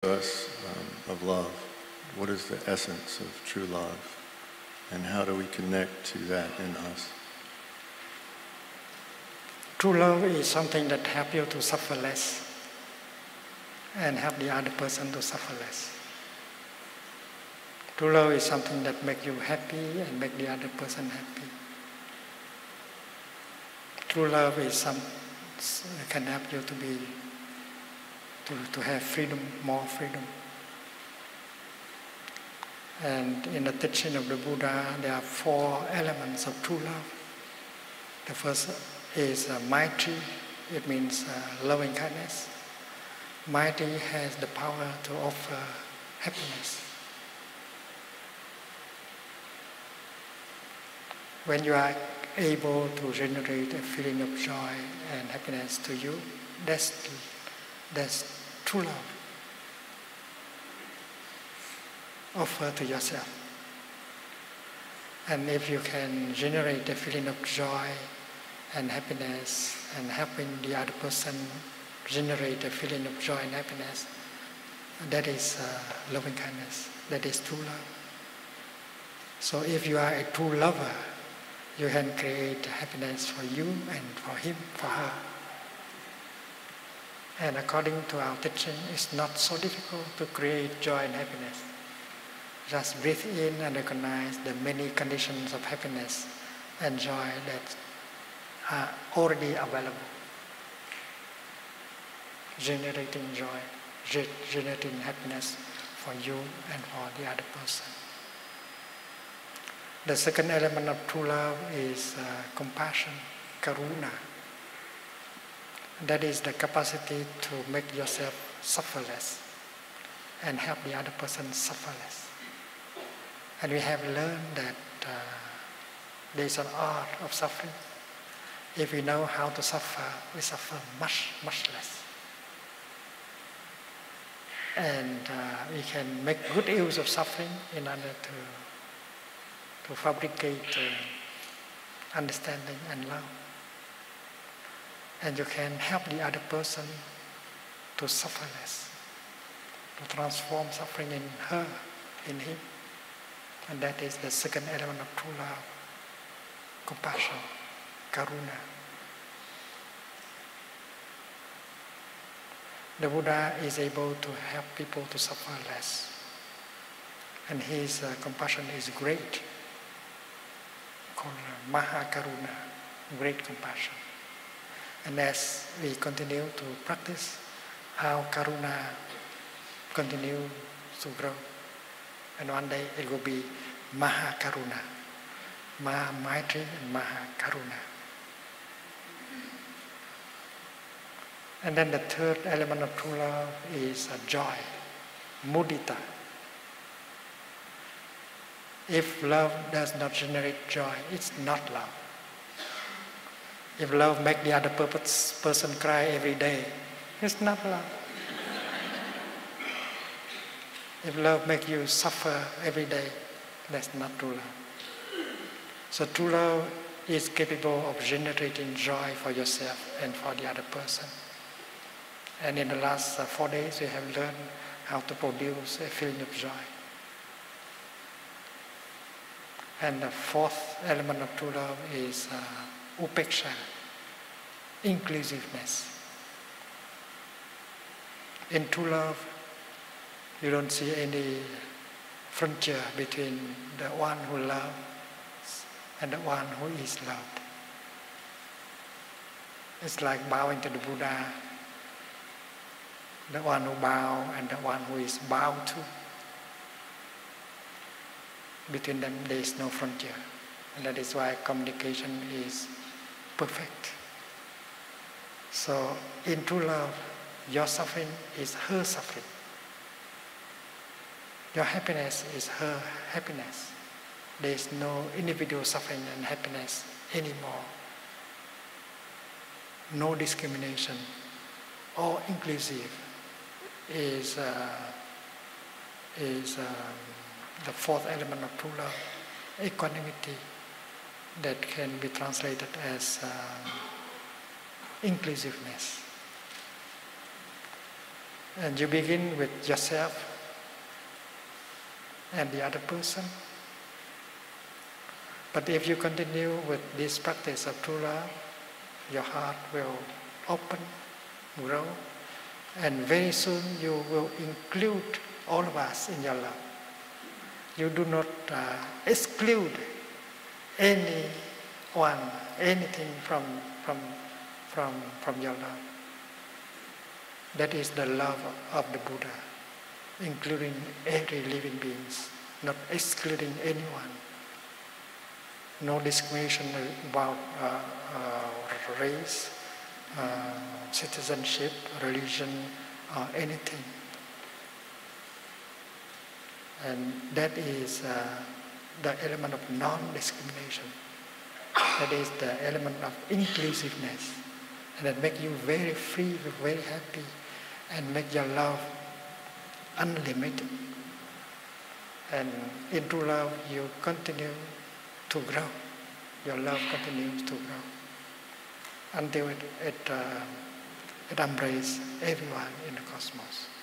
us of love. What is the essence of true love? And how do we connect to that in us? True love is something that helps you to suffer less and help the other person to suffer less. True love is something that makes you happy and make the other person happy. True love is something that can help you to have freedom, more freedom. And in the teaching of the Buddha, there are 4 elements of true love. The first is Maitri. It means loving kindness. Maitri has the power to offer happiness. When you are able to generate a feeling of joy and happiness to you, that's true love. Offer to yourself. And if you can generate a feeling of joy and happiness and helping the other person generate a feeling of joy and happiness, that is loving kindness. That is true love. So if you are a true lover, you can create happiness for you and for him, for her. And according to our teaching, it's not so difficult to create joy and happiness. Just breathe in and recognize the many conditions of happiness and joy that are already available. Generating joy, generating happiness for you and for the other person. The second element of true love is compassion, karuna. That is the capacity to make yourself suffer less and help the other person suffer less. And we have learned that there is an art of suffering. If we know how to suffer, we suffer much, much less. And we can make good use of suffering in order to fabricate understanding and love. And you can help the other person to suffer less, to transform suffering in her, in him. And that is the second element of true love, compassion, karuna. The Buddha is able to help people to suffer less. And his compassion is great, called Mahakaruna, great compassion. And as we continue to practice, our karuna continue to grow. And one day it will be Mahakaruna, Maha Maitri and Mahakaruna. And then the third element of true love is joy, mudita. If love does not generate joy, it's not love. If love makes the other person cry every day, it's not love. If love makes you suffer every day, that's not true love. So true love is capable of generating joy for yourself and for the other person. And in the last 4 days, we have learned how to produce a feeling of joy. And the fourth element of true love is upeksha, inclusiveness. In true love, you don't see any frontier between the one who loves and the one who is loved. It's like bowing to the Buddha, the one who bows and the one who is bowed to. Between them there is no frontier. And that is why communication is perfect. So in true love, your suffering is her suffering. Your happiness is her happiness. There is no individual suffering and happiness anymore. No discrimination. All inclusive is the fourth element of true love, equanimity, that can be translated as inclusiveness. And you begin with yourself and the other person. But if you continue with this practice of true love, your heart will open, grow, and very soon you will include all of us in your love. You do not exclude anyone, anything from your love. That is the love of the Buddha, including every living being, not excluding anyone. No discrimination about race, citizenship, religion, or anything. And that is the element of non-discrimination. That is the element of inclusiveness. And that makes you very free, very happy, and make your love unlimited. And in true love, you continue to grow. Your love continues to grow until it embraces everyone in the cosmos.